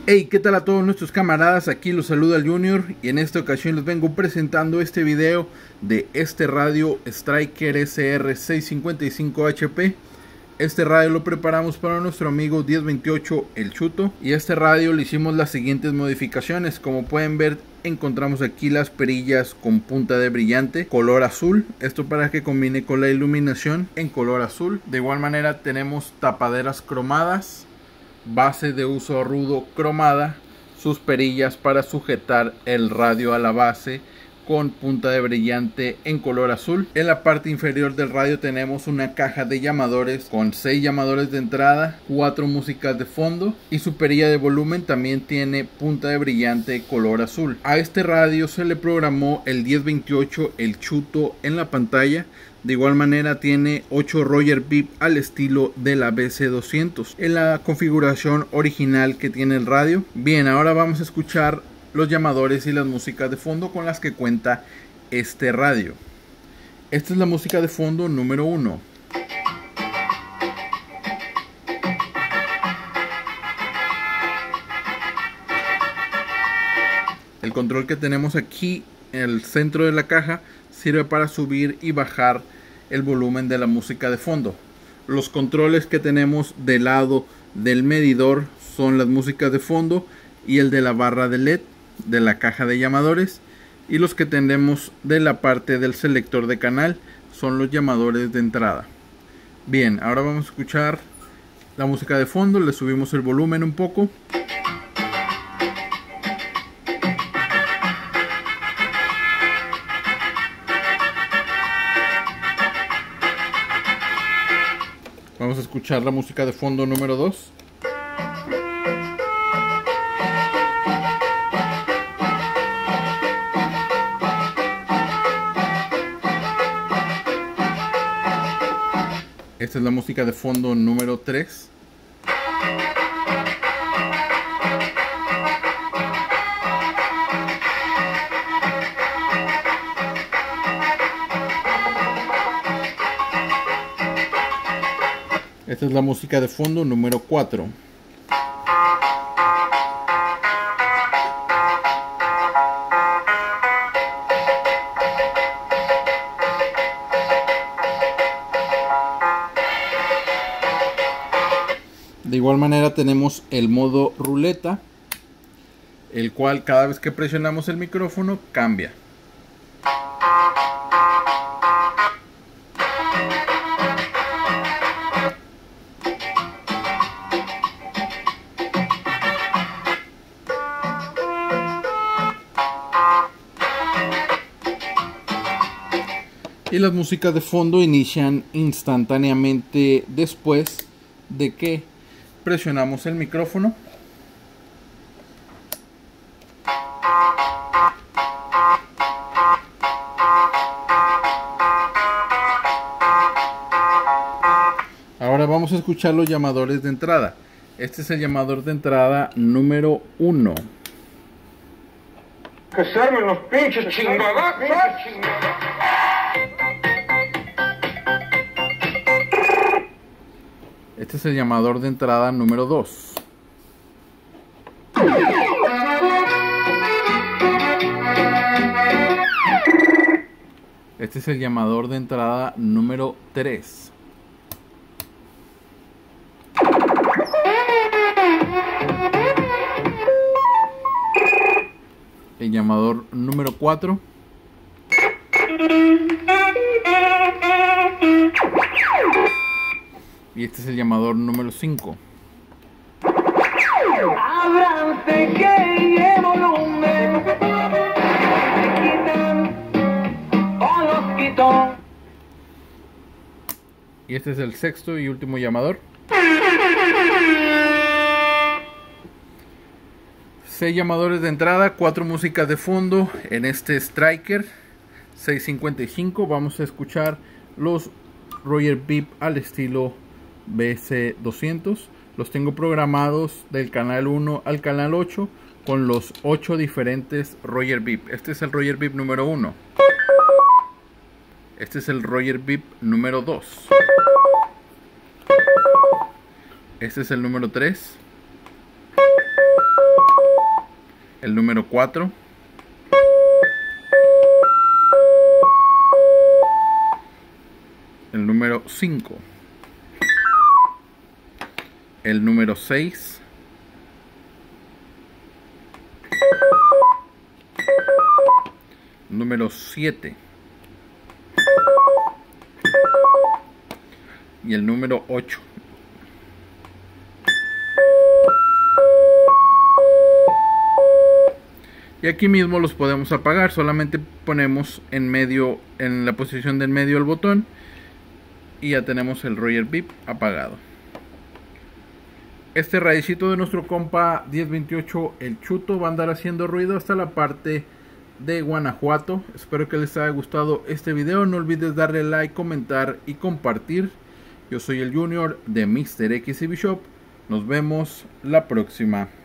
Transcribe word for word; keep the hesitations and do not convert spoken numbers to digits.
Hey, ¿qué tal a todos nuestros camaradas? Aquí los saluda el Junior y en esta ocasión les vengo presentando este video de este radio Striker S R seiscientos cincuenta y cinco H P. Este radio lo preparamos para nuestro amigo diez veintiocho El Chuto, y este radio le hicimos las siguientes modificaciones. Como pueden ver, encontramos aquí las perillas con punta de brillante color azul, esto para que combine con la iluminación en color azul. De igual manera tenemos tapaderas cromadas, base de uso rudo cromada, sus perillas para sujetar el radio a la base con punta de brillante en color azul. En la parte inferior del radio tenemos una caja de llamadores con seis llamadores de entrada, cuatro músicas de fondo, y su perilla de volumen también tiene punta de brillante color azul. A este radio se le programó el diez veintiocho El Chuto en la pantalla. De igual manera tiene ocho Roger V I P al estilo de la B C doscientos en la configuración original que tiene el radio. Bien, ahora vamos a escuchar los llamadores y las músicas de fondo con las que cuenta este radio. Esta es la música de fondo número uno. El control que tenemos aquí en el centro de la caja sirve para subir y bajar el volumen de la música de fondo. Los controles que tenemos del lado del medidor son las músicas de fondo y el de la barra de L E D de la caja de llamadores, y los que tenemos de la parte del selector de canal son los llamadores de entrada. Bien, ahora vamos a escuchar la música de fondo. Le subimos el volumen un poco. Vamos a escuchar la música de fondo número dos. Esta es la música de fondo número tres. Esta es la música de fondo número cuatro. De igual manera tenemos el modo ruleta, el cual cada vez que presionamos el micrófono cambia. Y las músicas de fondo inician instantáneamente después de que presionamos el micrófono. Ahora vamos a escuchar los llamadores de entrada. Este es el llamador de entrada número uno. Que se armen los pinches chingadas. Este es el llamador de entrada número dos. Este es el llamador de entrada número tres. El llamador número cuatro. Y este es el llamador número cinco. Ábranse que el volumen quitan o los quito. Y este es el sexto y último llamador. Seis llamadores de entrada, cuatro músicas de fondo en este Striker seiscientos cincuenta y cinco. Vamos a escuchar los Roger V I P al estilo B C doscientos. Los tengo programados del canal uno al canal ocho con los ocho diferentes Roger V I P. Este es el Roger V I P número uno. Este es el Roger V I P número dos. Este es el número tres. el número cuatro, el número cinco, el número seis, número siete y el número ocho. Y aquí mismo los podemos apagar, solamente ponemos en medio, en la posición del medio el botón, y ya tenemos el Roger Bip apagado. Este radicito de nuestro compa diez veintiocho el Chuto va a andar haciendo ruido hasta la parte de Guanajuato. Espero que les haya gustado este video. No olvides darle like, comentar y compartir. Yo soy el Junior de Mister X C B Shop. Nos vemos la próxima.